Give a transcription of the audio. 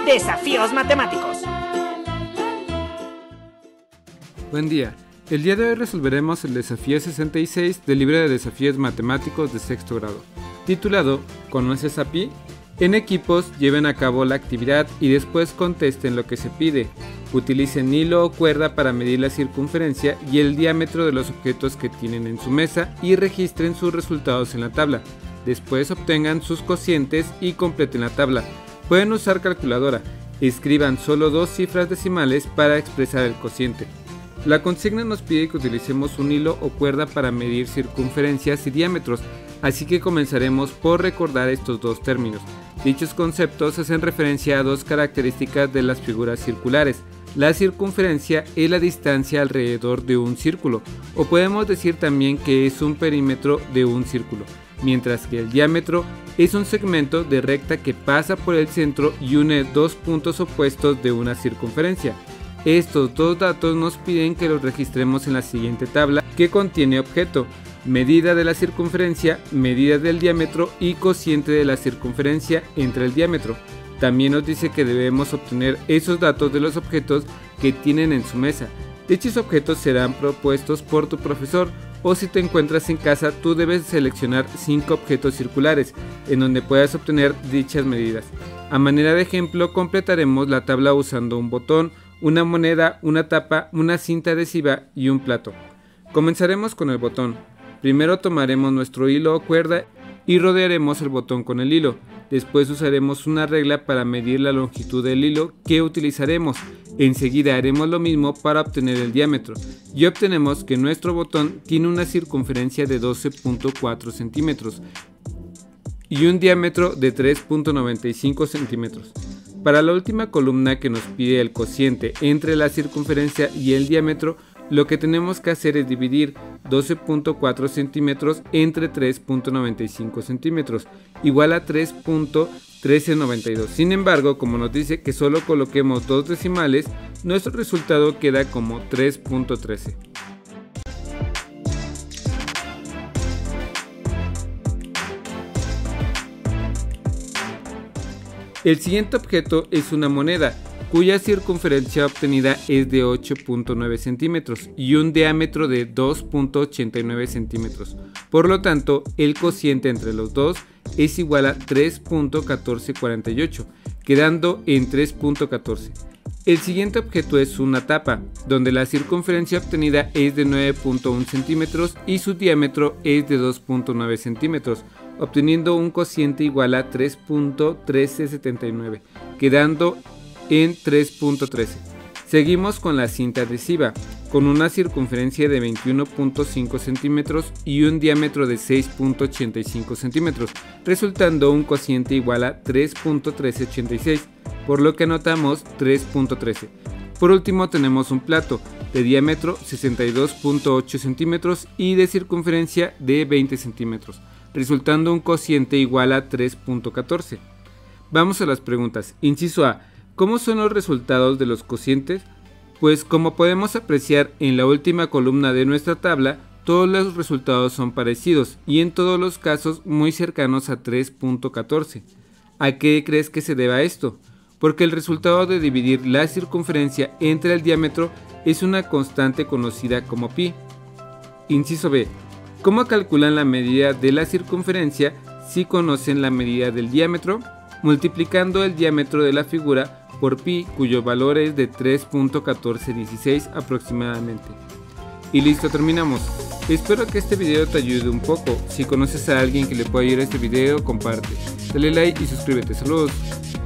Desafíos Matemáticos. Buen día. El día de hoy resolveremos el desafío 66 del libro de desafíos matemáticos de sexto grado, titulado ¿Conoces a pi? En equipos lleven a cabo la actividad y después contesten lo que se pide. Utilicen hilo o cuerda para medir la circunferencia y el diámetro de los objetos que tienen en su mesa y registren sus resultados en la tabla. Después obtengan sus cocientes y completen la tabla. Pueden usar calculadora. Escriban solo 2 cifras decimales para expresar el cociente. La consigna nos pide que utilicemos un hilo o cuerda para medir circunferencias y diámetros, así que comenzaremos por recordar estos dos términos. Dichos conceptos hacen referencia a dos características de las figuras circulares. La circunferencia es la distancia alrededor de un círculo, o podemos decir también que es un perímetro de un círculo, mientras que el diámetro es un segmento de recta que pasa por el centro y une dos puntos opuestos de una circunferencia. Estos dos datos nos piden que los registremos en la siguiente tabla que contiene objeto, medida de la circunferencia, medida del diámetro y cociente de la circunferencia entre el diámetro. También nos dice que debemos obtener esos datos de los objetos que tienen en su mesa. Dichos objetos serán propuestos por tu profesor, o si te encuentras en casa tú debes seleccionar 5 objetos circulares en donde puedas obtener dichas medidas. A manera de ejemplo completaremos la tabla usando un botón, una moneda, una tapa, una cinta adhesiva y un plato. Comenzaremos con el botón. Primero tomaremos nuestro hilo o cuerda y rodearemos el botón con el hilo. Después usaremos una regla para medir la longitud del hilo que utilizaremos. Enseguida haremos lo mismo para obtener el diámetro y obtenemos que nuestro botón tiene una circunferencia de 12.4 centímetros y un diámetro de 3.95 centímetros. Para la última columna que nos pide el cociente entre la circunferencia y el diámetro, lo que tenemos que hacer es dividir 12.4 centímetros entre 3.95 centímetros, igual a 3.1392. Sin embargo, como nos dice que solo coloquemos 2 decimales, nuestro resultado queda como 3.13. El siguiente objeto es una moneda, cuya circunferencia obtenida es de 8.9 centímetros y un diámetro de 2.89 centímetros. Por lo tanto, el cociente entre los dos es igual a 3.1448, quedando en 3.14. El siguiente objeto es una tapa, donde la circunferencia obtenida es de 9.1 centímetros y su diámetro es de 2.9 centímetros, obteniendo un cociente igual a 3.1379, quedando en 3.13. Seguimos con la cinta adhesiva, con una circunferencia de 21.5 centímetros y un diámetro de 6.85 centímetros, resultando un cociente igual a 3.1386, por lo que anotamos 3.13. Por último tenemos un plato de diámetro 62.8 centímetros y de circunferencia de 20 centímetros, resultando un cociente igual a 3.14. Vamos a las preguntas. Inciso A. ¿Cómo son los resultados de los cocientes? Pues como podemos apreciar en la última columna de nuestra tabla, todos los resultados son parecidos y en todos los casos muy cercanos a 3.14. ¿A qué crees que se deba esto? Porque el resultado de dividir la circunferencia entre el diámetro es una constante conocida como pi. Inciso B. ¿Cómo calculan la medida de la circunferencia si conocen la medida del diámetro? Multiplicando el diámetro de la figura por pi, cuyo valor es de 3.1416 aproximadamente. Y listo, terminamos. Espero que este video te ayude un poco. Si conoces a alguien que le pueda ayudar este video, comparte. Dale like y suscríbete. Saludos.